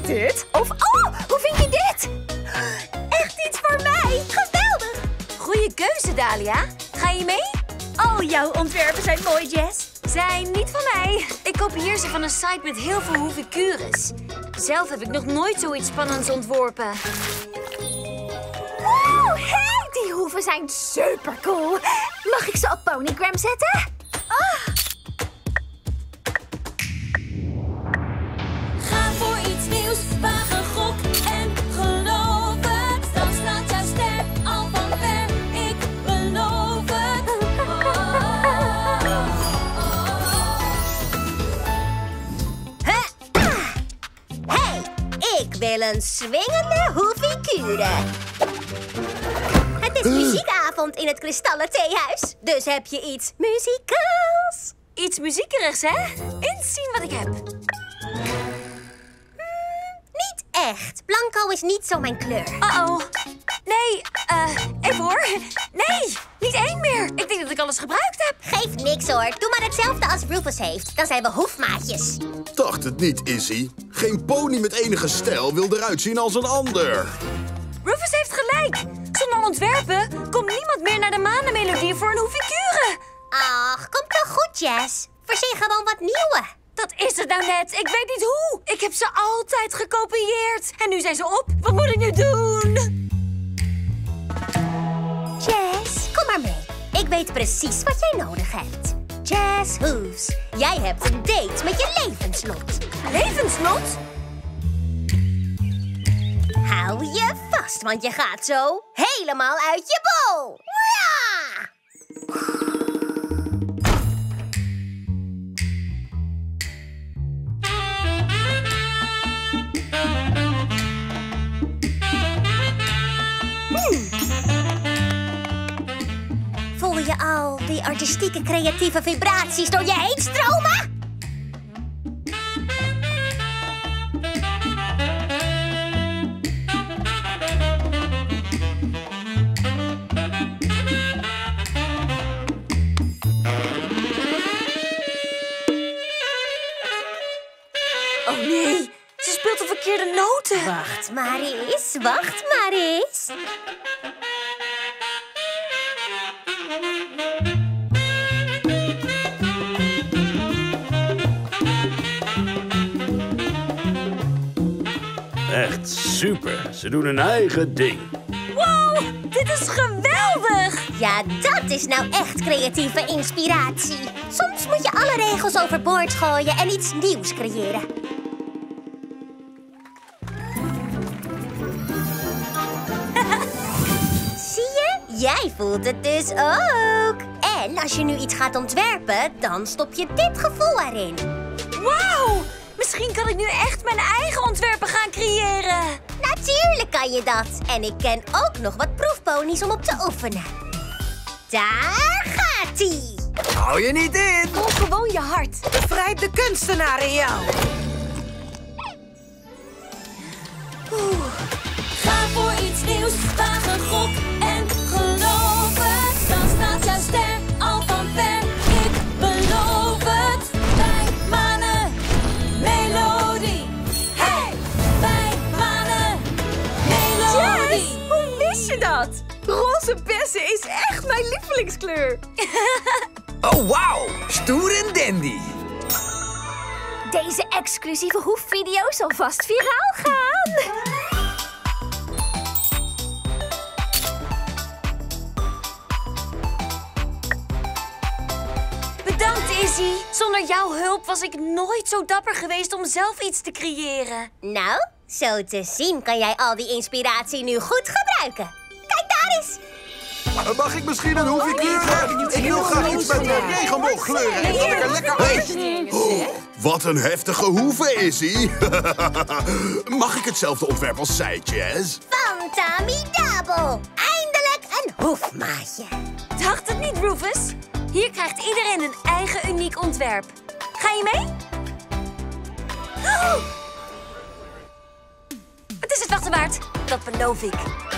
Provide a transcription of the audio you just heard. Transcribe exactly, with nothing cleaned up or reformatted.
dit? Of, oh, hoe vind je dit? Echt iets voor mij. Geweldig. Goeie keuze, Dalia. Ga je mee? Al jouw ontwerpen zijn mooi, Jess. Zijn niet van mij. Ik kopieer ze van een site met heel veel hoevenkures. Zelf heb ik nog nooit zoiets spannends ontworpen. Wow, hey, die hoeven zijn super cool. Mag ik ze op Ponygram zetten? Oh. Ga voor iets nieuws, waag een gok en geloof het. Dan staat jouw ster al van ver, ik beloof het. Oh, oh, oh. Hey, ik wil een swingende hoevenkure. Het is muziekavond in het Kristallen Theehuis. Dus heb je iets muzikaals? Iets muziekerigs, hè? Eens zien wat ik heb. Niet echt. Blanco is niet zo mijn kleur. Uh-oh. Nee, eh, even hoor. Nee, niet één meer. Ik denk dat ik alles gebruikt heb. Geef niks hoor. Doe maar hetzelfde als Rufus heeft. Dan zijn we hoefmaatjes. Dacht het niet, Izzy. Geen pony met enige stijl wil eruit zien als een ander. Rufus heeft gelijk. Zonder ontwerpen komt niemand meer naar de manenmelodie voor een hoevenkure. Ach, komt wel goed, Jess. Verzin gewoon wat nieuwe. Dat is het nou net. Ik weet niet hoe. Ik heb ze altijd gekopieerd. En nu zijn ze op. Wat moet ik nu doen? Jess, kom maar mee. Ik weet precies wat jij nodig hebt. Jess Hooves, jij hebt een date met je levenslot. Levenslot? Hou je vast, want je gaat zo helemaal uit je bol. Ja! Hmm. Voel je al die artistieke creatieve vibraties door je heen stromen? Oh nee, ze speelt de verkeerde noten. Wacht maar eens, wacht maar eens. Echt super. Ze doen hun eigen ding. Wow, dit is geweldig. Ja, dat is nou echt creatieve inspiratie. Soms moet je alle regels overboord gooien en iets nieuws creëren. Zie je? Jij voelt het dus ook. En als je nu iets gaat ontwerpen, dan stop je dit gevoel erin. Wauw, misschien kan ik nu echt mijn eigen ontwerpen gaan creëren. Natuurlijk kan je dat. En ik ken ook nog wat proefponies om op te oefenen. Daar gaat-ie! Hou je niet in. Volg gewoon je hart. Bevrijd de kunstenaar in jou. Oeh. Ga voor iets nieuws, waag een gok en geloof het. Dan staat jouw ster al van ver, ik beloof het. Bij mannen, melodie. Hey, bij mannen, melodie. Jess, hoe wist je dat? Roze bessen is echt mijn lievelingskleur. Oh, wauw. Stoer en dandy. Deze exclusieve hoefvideo zal vast viraal gaan. Bedankt, Izzy. Zonder jouw hulp was ik nooit zo dapper geweest om zelf iets te creëren. Nou, zo te zien kan jij al die inspiratie nu goed gebruiken. Kijk daar eens. Mag ik misschien een hoevenkure? Ik wil graag iets met de regenboogkleuren. Ik wil er lekker uit. Oh, wat een heftige hoeve, Izzy. Mag ik hetzelfde ontwerp als zij, Jess? Fantamidabel. Eindelijk een hoefmaatje. Dacht het niet, Rufus? Hier krijgt iedereen een eigen uniek ontwerp. Ga je mee? Oh! Het is het wachten waard. Dat beloof ik.